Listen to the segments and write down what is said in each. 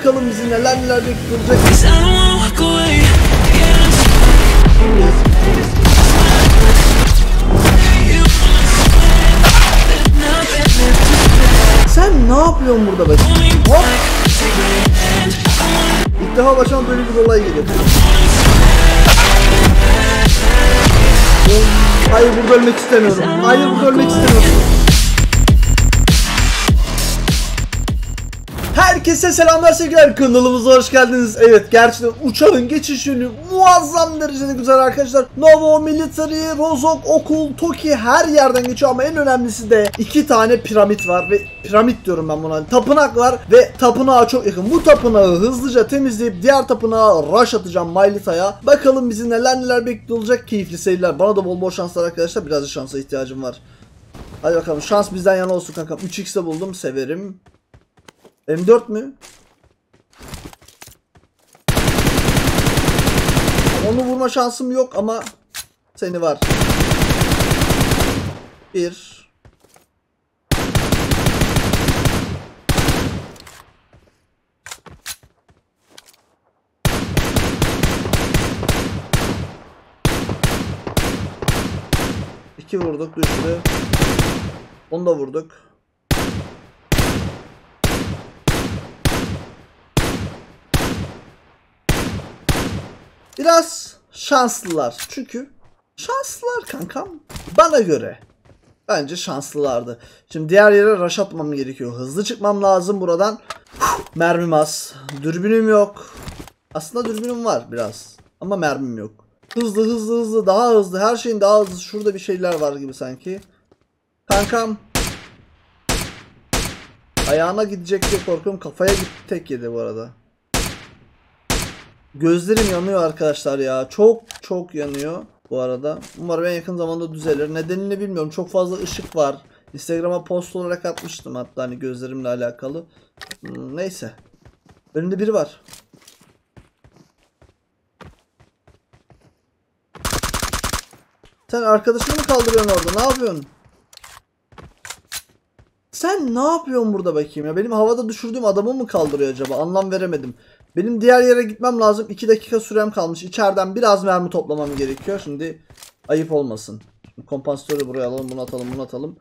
Bakalım bizi neler bekliyor. Sen ne yapıyorsun burada be? Hop! İlk defa başıma böyle bir olay geliyor. Hayır, burada ölmek istemiyorum. Hayır, burada ölmek istemiyorum. Herkese selamlar sevgiler, kanalımıza hoş geldiniz. Evet, gerçekten uçağın geçişini muazzam derecede güzel arkadaşlar. Novo, Military, Rozok, Okul, Toki her yerden geçiyor ama en önemlisi de 2 tane piramit var ve piramit diyorum ben buna. Tapınak var ve tapınağa çok yakın. Bu tapınağı hızlıca temizleyip diğer tapınağa rush atacağım, Mailita'ya. Bakalım bizi neler bekliyor olacak. Keyifli seyirler. Bana da bol bol şanslar arkadaşlar. Birazcık şansa ihtiyacım var. Hadi bakalım, şans bizden yana olsun kankam. 3x'de buldum, severim. M4 mü? Onu vurma şansım yok ama seni var. 1 2 vurduk, düştü. Onu da vurduk. Biraz şanslılar. Çünkü şanslılar kankam. Bana göre. Bence şanslılardı. Şimdi diğer yere rush atmam gerekiyor. Hızlı çıkmam lazım buradan. Mermim az. Dürbünüm yok. Aslında dürbünüm var biraz. Ama mermim yok. Hızlı. Daha hızlı. Her şeyin daha hızlı. Şurada bir şeyler var gibi sanki. Kankam. Ayağına gidecek diye korkuyorum. Kafaya gitti, tek yedi bu arada. Gözlerim yanıyor arkadaşlar ya. Çok yanıyor bu arada. Umarım en yakın zamanda düzelir. Nedenini bilmiyorum. Çok fazla ışık var. Instagram'a post olarak atmıştım hatta, hani gözlerimle alakalı. Neyse. Önümde biri var. Sen arkadaşını mı kaldırıyorsun orada? Ne yapıyorsun? Sen ne yapıyorsun burada bakayım ya? Benim havada düşürdüğüm adamı mı kaldırıyor acaba? Anlam veremedim. Benim diğer yere gitmem lazım. 2 dakika sürem kalmış. İçeriden biraz mermi toplamam gerekiyor. Şimdi ayıp olmasın. Şimdi kompansatörü buraya alalım. Bunu atalım.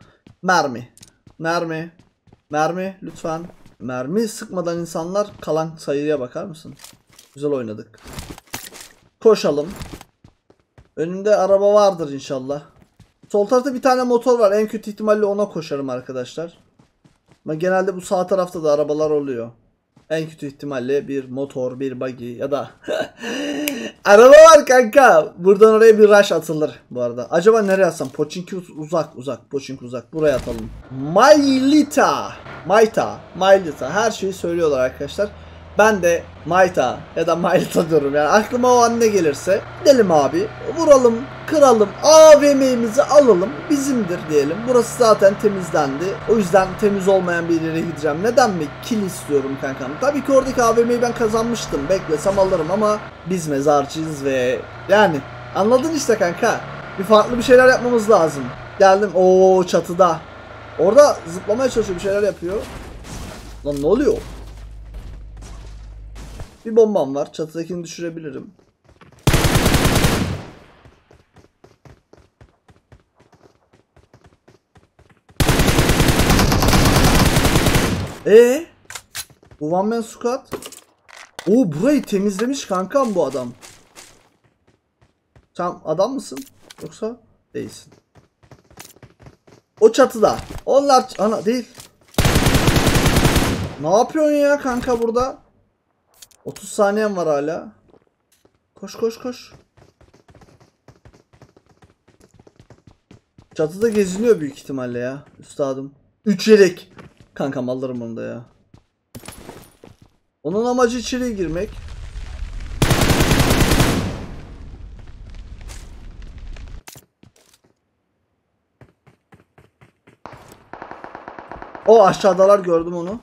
Mermi lütfen. Mermi sıkmadan insanlar, kalan sayıya bakar mısın? Güzel oynadık. Koşalım. Önümde araba vardır inşallah. Sol tarafta bir tane motor var. En kötü ihtimalle ona koşarım arkadaşlar. Ama genelde bu sağ tarafta da arabalar oluyor. En kötü ihtimalle bir motor, bir buggy ya da araba var kanka. Buradan oraya bir rush atılır bu arada. Acaba nereye atsam? Pochinki uzak. Pochinki uzak. Buraya atalım. Mailita. Her şeyi söylüyorlar arkadaşlar. Ben de Maita ya da Mailita diyorum yani. Aklıma o an ne gelirse. Gidelim abi. Vuralım, kıralım. AVM'imizi alalım. Bizimdir diyelim. Burası zaten temizlendi. O yüzden temiz olmayan bir yere gideceğim. Neden mi? Kill istiyorum kankam. Tabii ki oradaki AVM'yi ben kazanmıştım. Beklesem alırım ama biz mezarcıyız ve yani anladın işte kanka. Bir farklı bir şeyler yapmamız lazım. Geldim. Oo, çatıda. Orada zıplamaya çalışıyor, bir şeyler yapıyor. Lan ne oluyor? Bir bombam var. Çatıdakini düşürebilirim. Bu one man squad. Burayı temizlemiş kankam bu adam. Sen adam mısın? Yoksa değilsin. O çatıda. Onlar ana değil. Ne yapıyorsun ya kanka burada? 30 saniyem var hala. Koş. Çatıda geziniyor büyük ihtimalle ya. Üstadım. 3 yelek. Kankam alırım onu da ya. Onun amacı içeriye girmek. O aşağıdalar, gördüm onu.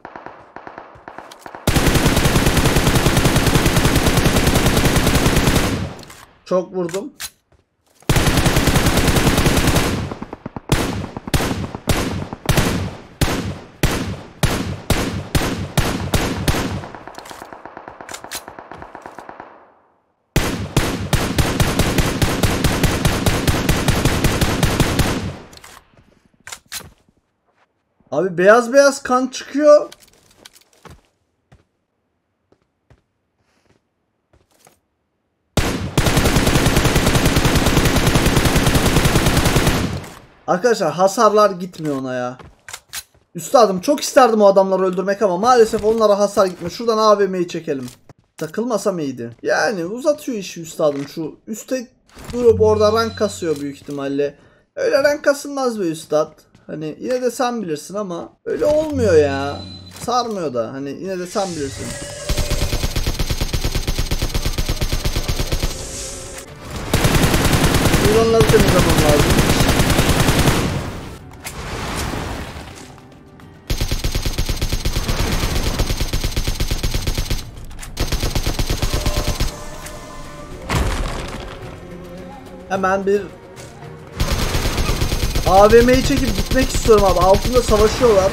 Çok vurdum. Abi beyaz beyaz kan çıkıyor. Arkadaşlar hasarlar gitmiyor ona ya. Üstadım çok isterdim o adamları öldürmek ama maalesef onlara hasar gitmiyor. Şuradan AVM'yi çekelim. Takılmasam iyiydi. Yani uzatıyor işi üstadım. Şu üstte durup orada rank kasıyor büyük ihtimalle. Öyle rank kasılmaz be üstad. Hani yine de sen bilirsin ama öyle olmuyor ya. Sarmıyor da. Hani yine de sen bilirsin. Yılanları temizlemem lazım. Hemen bir AVM'yi çekip gitmek istiyorum abi. Altında savaşıyorlar.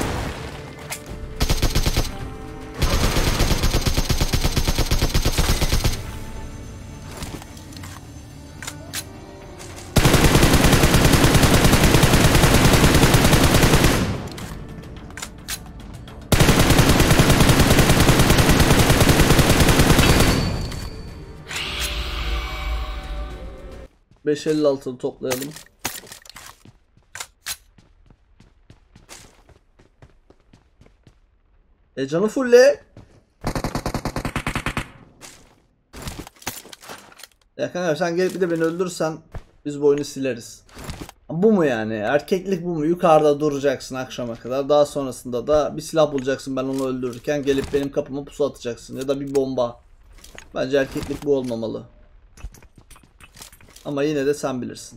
...556'lı toplayalım. Canı fulle. Ya kanka sen gelip bir de beni öldürürsen biz bu oyunu sileriz. Bu mu yani? Erkeklik bu mu? Yukarıda duracaksın akşama kadar. Daha sonrasında da bir silah bulacaksın ben onu öldürürken. Gelip benim kapıma pusu atacaksın. Ya da bir bomba. Bence erkeklik bu olmamalı. Ama yine de sen bilirsin.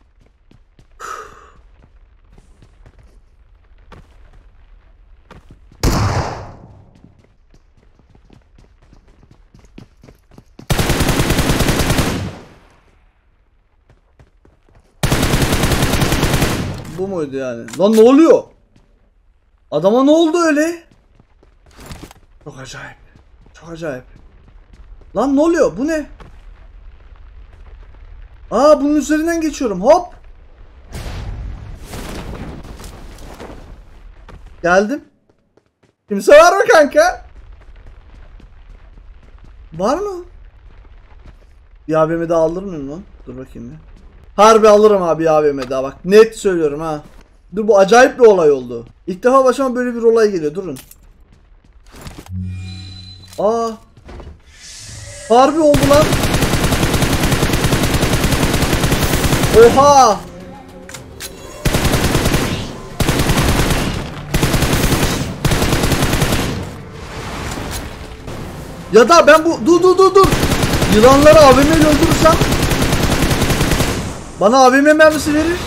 Bu muydu yani? Lan ne oluyor? Adama ne oldu öyle? Çok acayip. Çok acayip. Lan ne oluyor? Bu ne? Aa bunun üzerinden geçiyorum. Hop. Geldim. Kimse var mı kanka? Var mı? Bir AVM daha alır mıyım lan? Dur bakayım bir. Harbi alırım abi AVM daha bak. Net söylüyorum ha. Dur bu acayip bir olay oldu. İlk defa başıma böyle bir olay geliyor. Durun. Aa. Harbi oldu lan. Oha. Ya da ben bu dur. Yılanları AVM ile öldürürsem bana AVM mermisi verir.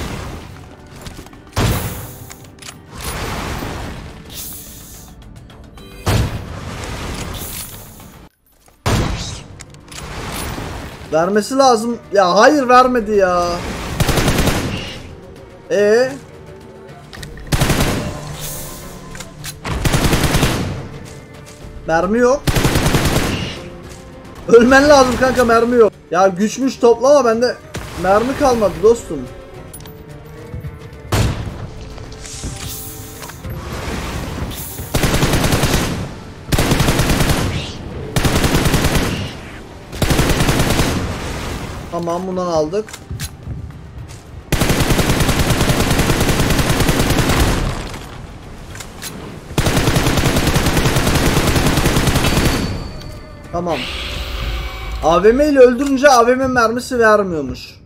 Vermesi lazım. Ya hayır vermedi ya. Mermi yok. Ölmen lazım kanka mermi yok. Ya güçmüş toplama bende mermi kalmadı dostum. Tamam bundan aldık. Tamam. AVM ile öldürünce AVM mermisi vermiyormuş.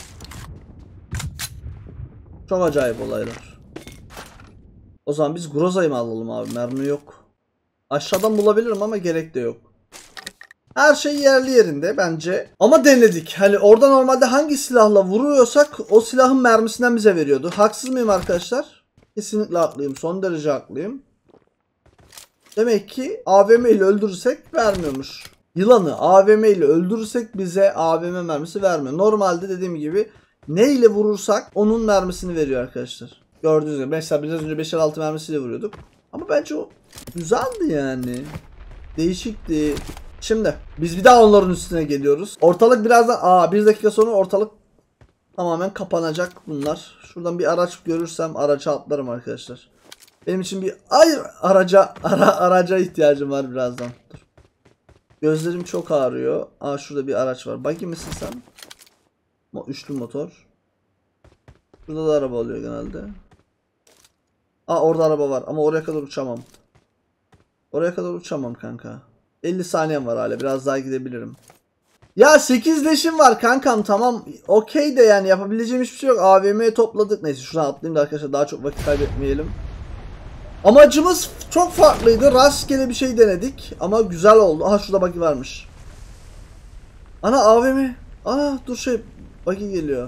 Çok acayip olaylar. O zaman biz Groza'yı mı alalım abi? Mermi yok. Aşağıdan bulabilirim ama gerek de yok. Her şey yerli yerinde bence. Ama denedik. Hani orada normalde hangi silahla vuruyorsak o silahın mermisinden bize veriyordu. Haksız mıyım arkadaşlar? Kesinlikle haklıyım. Son derece haklıyım. Demek ki AVM ile öldürürsek vermiyormuş. Yılanı AVM ile öldürürsek bize AVM mermisi vermiyor. Normalde dediğim gibi ne ile vurursak onun mermisini veriyor arkadaşlar. Gördüğünüz gibi mesela biraz önce 556 mermisiyle vuruyorduk. Ama bence o güzeldi yani. Değişikti. Şimdi biz bir daha onların üstüne geliyoruz. Ortalık birazdan bir dakika sonra ortalık tamamen kapanacak bunlar. Şuradan bir araç görürsem araca atlarım arkadaşlar. Benim için bir araca ihtiyacım var birazdan. Dur. Gözlerim çok ağrıyor. Aa, şurada bir araç var. Buggy misin sen? Üçlü motor. Burada da araba oluyor genelde. Aa, orada araba var ama oraya kadar uçamam. Oraya kadar uçamam kanka. 50 saniyem var hala. Biraz daha gidebilirim. Ya 8 leşim var kankam, tamam. Okey de yani yapabileceğim hiçbir şey yok. AVM'ye topladık. Neyse şuradan atlayayım da arkadaşlar daha çok vakit kaybetmeyelim. Amacımız çok farklıydı. Rastgele bir şey denedik. Ama güzel oldu. Aha, şurada buggy varmış. Ana, AVM. Ana dur, buggy geliyor.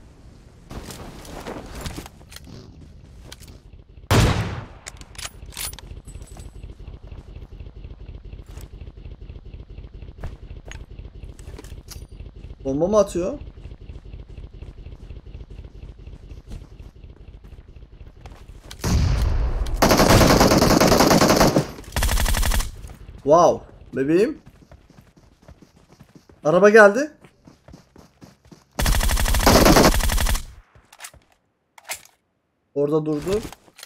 Bomba mı atıyor? Wow. Bebeğim. Araba geldi. Orada durdu.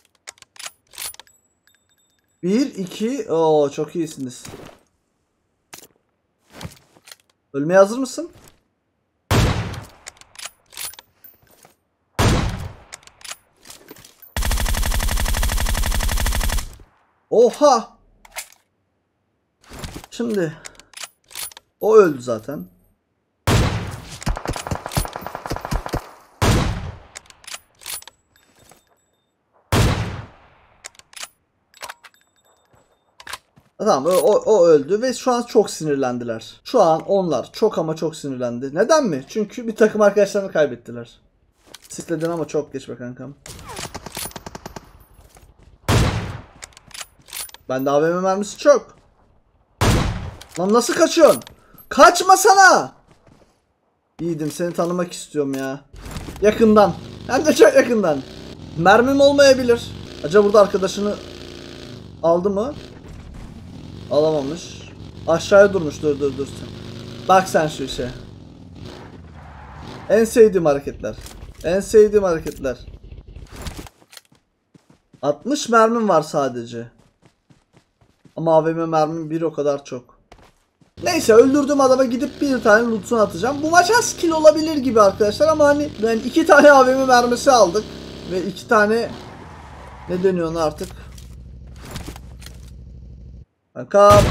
1, 2. Oo, çok iyisiniz. Ölmeye hazır mısın? Oha! Şimdi o öldü zaten. Tamam, o öldü ve şu an çok sinirlendiler. Şu an onlar çok ama çok sinirlendi. Neden mi? Çünkü bir takım arkadaşlarını kaybettiler. Sisledin ama çok geç be kankam. Bende AVM mermisi çok. Lan nasıl kaçıyorsun? Kaçmasana! İyiydim, seni tanımak istiyorum ya. Yakından. Hem de çok yakından. Mermim olmayabilir. Acaba burada arkadaşını aldı mı? Alamamış. Aşağıya durmuş. Dur. Bak sen şu işe. En sevdiğim hareketler. En sevdiğim hareketler. 60 mermim var sadece. Ama AVM mermim bir o kadar çok. Neyse, öldürdüğüm adama gidip bir tane loot'unu atacağım. Bu maç az kill olabilir gibi arkadaşlar ama hani ben 2 tane AVM mermisi aldık. Ve 2 tane ne deniyor ona artık? Kankam.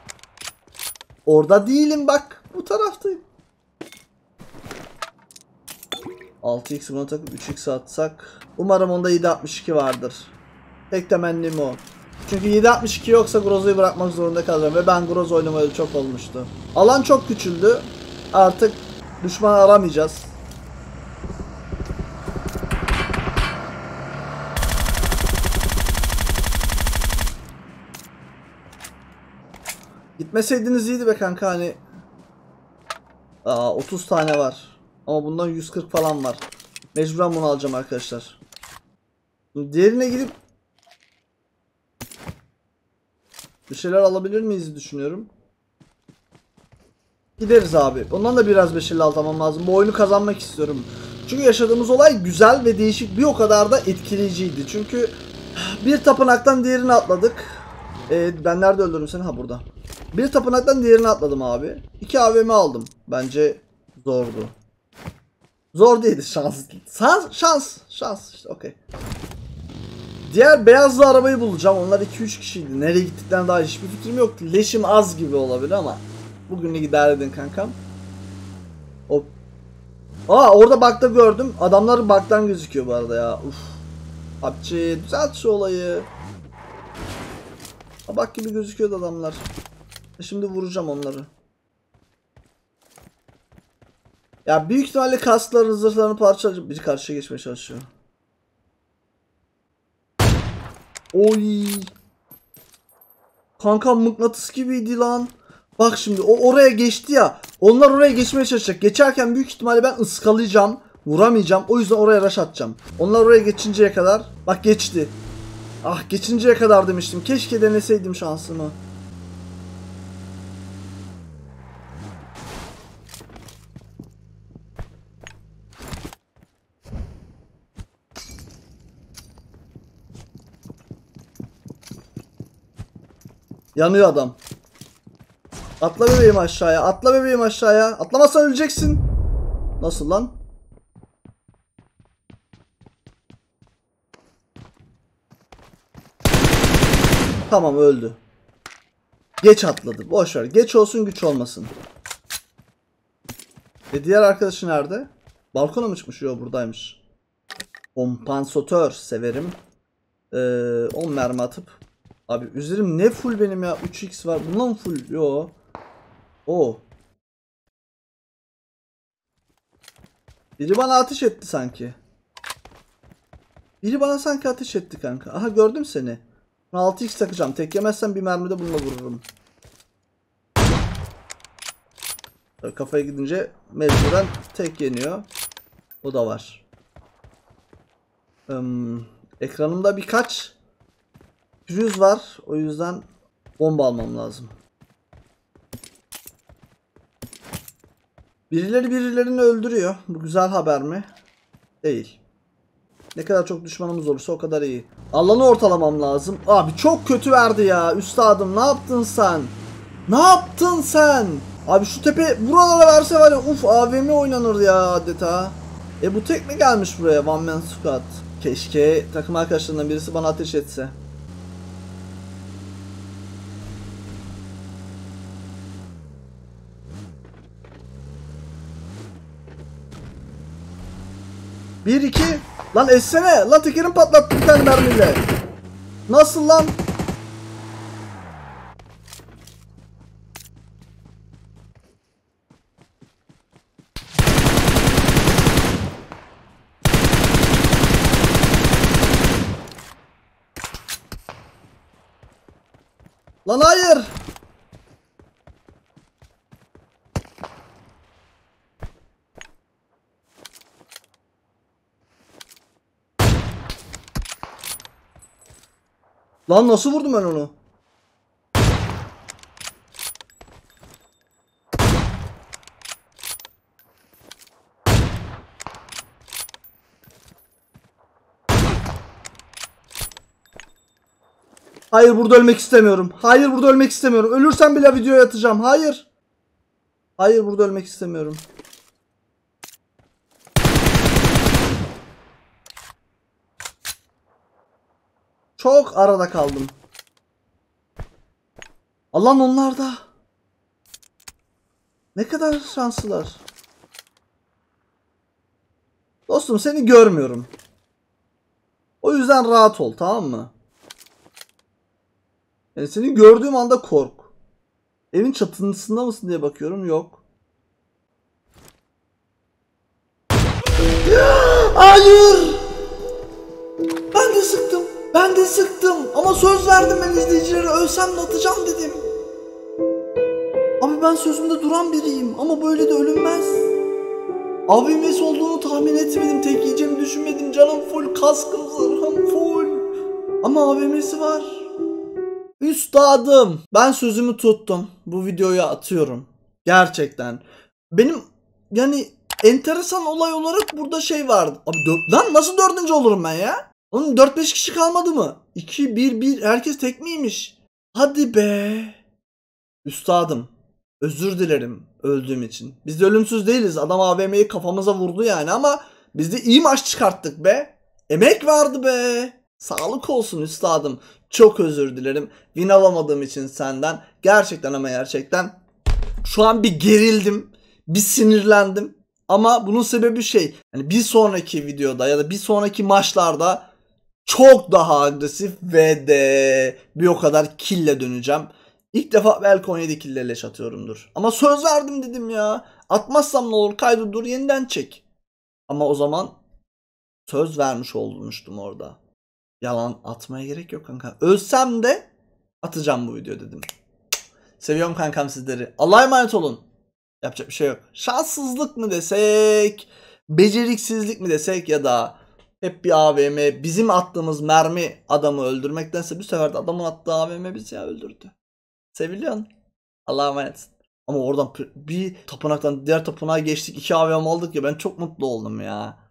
Orada değilim bak. Bu taraftayım. 6x buna takıp 3x atsak. Umarım onda 7.62 vardır. Tek temennim o. Çünkü 7.62 yoksa Grozo'yu bırakmak zorunda kalacağım. Ve ben Grozo oynamayalı çok olmuştu. Alan çok küçüldü. Artık düşman aramayacağız. Gitmeseydiniz iyiydi be kanka, hani. 30 tane var. Ama bundan 140 falan var. Mecburen bunu alacağım arkadaşlar. Diğerine gidip bir şeyler alabilir miyiz düşünüyorum. Gideriz abi. Ondan da biraz 556 almam lazım. Bu oyunu kazanmak istiyorum. Çünkü yaşadığımız olay güzel ve değişik, bir o kadar da etkileyiciydi. Çünkü bir tapınaktan diğerini atladık. Ben nerede öldürdüm seni? Ha, burada. Bir tapınaktan diğerini atladım abi. 2 AVM aldım. Bence zordu. Zor değildi, şans işte, okey. Diğer beyazlı arabayı bulacağım. Onlar 2-3 kişiydi. Nereye gittikten daha hiçbir fikrim yoktu. Leşim az gibi olabilir ama bugünlük idare edin kankam. Hop. Orada bug'da gördüm. Adamlar bug'dan gözüküyor bu arada ya. Uf. PUBG düzelt şu olayı. Bak gibi gözüküyordu adamlar. Şimdi vuracağım onları. Ya büyük ihtimalle kaskların, zırhlarını parçalayıp biri karşıya geçmeye çalışıyor. Oy. Kanka mıknatıs gibiydi lan. Bak şimdi o oraya geçti ya. Onlar oraya geçmeye çalışacak. Geçerken büyük ihtimalle ben ıskalayacağım. Vuramayacağım. O yüzden oraya rush atacağım. Onlar oraya geçinceye kadar. Bak geçti. Ah, geçinceye kadar demiştim. Keşke deneseydim şansımı. Yanıyor adam. Atla bebeğim aşağıya. Atla bebeğim aşağıya. Atlamazsan öleceksin. Nasıl lan? Tamam öldü. Geç atladı. Boş ver. Geç olsun güç olmasın. Diğer arkadaşı nerede? Balkona mı çıkmış? Yok buradaymış. Kompansatör severim. 10 mermi atıp. Abi üzerim ne full benim ya. 3x var. Bundan full. Yo. O. Biri bana ateş etti sanki. Biri bana sanki ateş etti kanka. Aha gördüm seni. 6x takacağım. Tek yemezsen bir mermide bununla vururum. Kafaya gidince mecburen tek yeniyor. O da var. Ekranımda birkaç pürüz var. O yüzden bomba almam lazım. Birileri birilerini öldürüyor. Bu güzel haber mi? Değil. Ne kadar çok düşmanımız olursa o kadar iyi. Alanı ortalamam lazım. Abi çok kötü verdi ya. Üstadım ne yaptın sen? Ne yaptın sen? Abi şu tepe buralara verse var ya, uf AVM oynanır ya adeta. Bu tek mi gelmiş buraya one man squad? Keşke takım arkadaşlarından birisi bana ateş etse. Bir iki. Lan essene. Lan tekerim patlattı bir tane mermiyle. Nasıl lan? Lan hayır. Lan nasıl vurdum ben onu? Hayır burada ölmek istemiyorum. Hayır burada ölmek istemiyorum. Ölürsem bile videoya atacağım. Hayır. Hayır burada ölmek istemiyorum. Çok arada kaldım. Allah'ım onlar da. Ne kadar şanslılar. Dostum seni görmüyorum. O yüzden rahat ol, tamam mı? Yani seni gördüğüm anda kork. Evin çatısında mısın diye bakıyorum, yok. Hayır! Ben de sıktım. Ben de sıktım. Ama söz verdim ben izleyicilere, ölsem de atacağım dedim. Abi ben sözümde duran biriyim ama böyle de ölünmez. AVM'si olduğunu tahmin etmedim. Tek yiyeceğimi düşünmedim. Canım full, kaskım, zırhım full. Ama AVM'si var. Üstadım, ben sözümü tuttum. Bu videoyu atıyorum. Gerçekten. Benim yani enteresan olay olarak burada şey vardı. Abi lan nasıl dördüncü olurum ben ya? Onun 4-5 kişi kalmadı mı? 2-1-1 herkes tek miymiş? Hadi be. Üstadım, özür dilerim öldüğüm için. Biz de ölümsüz değiliz. Adam AVM'yi kafamıza vurdu yani ama biz de iyi maç çıkarttık be. Emek vardı be. Sağlık olsun üstadım. Çok özür dilerim. Win alamadığım için senden. Gerçekten ama gerçekten. Şu an bir gerildim. Bir sinirlendim. Ama bunun sebebi şey. Yani bir sonraki videoda ya da bir sonraki maçlarda çok daha agresif ve de bir o kadar kille döneceğim. İlk defa belki 17 kille leş atıyorumdur. Ama söz verdim dedim ya. Atmazsam ne olur, kaydı dur yeniden çek. Ama o zaman söz vermiş olmuştum orada. Yalan atmaya gerek yok kanka. Ölsem de atacağım bu video dedim. Seviyorum kankam sizleri. Allah'a emanet olun. Yapacak bir şey yok. Şanssızlık mı desek, beceriksizlik mi desek ya da hep bir AVM, bizim attığımız mermi adamı öldürmektense bu sefer de adamın attığı AVM bizi ya öldürdü. Seviliyorsun. Allah'a emanet. Ama oradan bir tapınaktan diğer tapınağa geçtik. 2 AVM aldık ya, ben çok mutlu oldum ya.